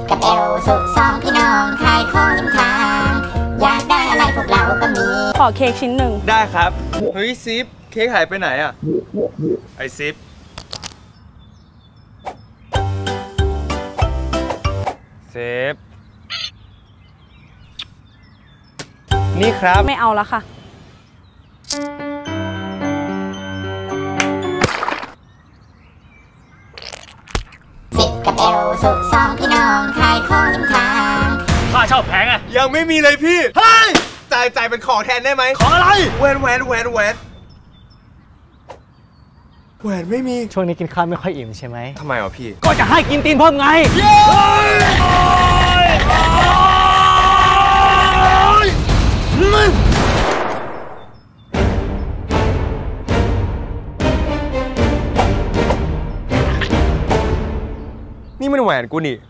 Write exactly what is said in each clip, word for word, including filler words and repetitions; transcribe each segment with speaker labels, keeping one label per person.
Speaker 1: กับเอลสุดสองพี่น้องขายของริมทางอยากได้อะไรพวกเราก็มี
Speaker 2: ขอเค้กชิ้นหนึ่ง
Speaker 3: ได้ครับเฮ้ยซิปเค้กหายไปไหนอ่ะไอซิปเซฟนี่ครับ
Speaker 2: ไม่เอาแล้วค่ะ
Speaker 1: สิบกับเอลสุดสองพี่น้องขายของริมทาง
Speaker 3: ค่าเช่าแพงอะยังไม่มีเลยพี่เฮ้ยจ่ายจ่ายเป็นของแทนได้ไหมของอะไรแหวนแหวนแหวนแหวนแหวนไม่มี
Speaker 4: ช่วงนี้กินข้าวไม่ค่อยอิ่มใช่ไหม
Speaker 3: ทำไมอ่ะพี่
Speaker 4: ก็จะให้กินตีนเพิ่มไง
Speaker 3: นี่มันแหวนกูนี่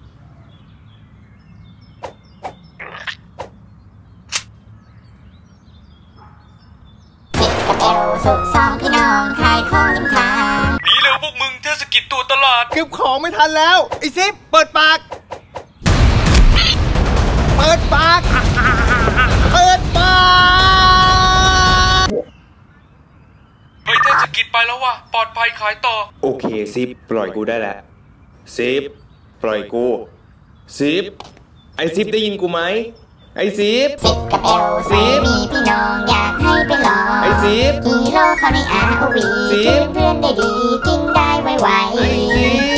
Speaker 1: กับเอลสุดสองพี่น้องขายของริมทาง
Speaker 3: หนีเร็วพวกมึงเทศกิจตัวตลาดเก็บของไม่ทันแล้วไอ้ซิปเปิดปากเปิดปากเปิดปาก
Speaker 5: เฮ้ยเทศกิจไปแล้วว่ะปลอดภัยขายต่อ
Speaker 6: โอเคซิปปล่อยกูได้แล้วซิปปล่อยกูซิปไอซิปได้ยินกูไหมไอซิป
Speaker 1: สิบกับเอลซิปมีพี่น้องอยากให้ไปลอง
Speaker 6: ไอซิป
Speaker 1: ฮีโร่เขาใน อาร์ โอ วี เพื่อนเพื่อนได้ดีกินได้ไวๆ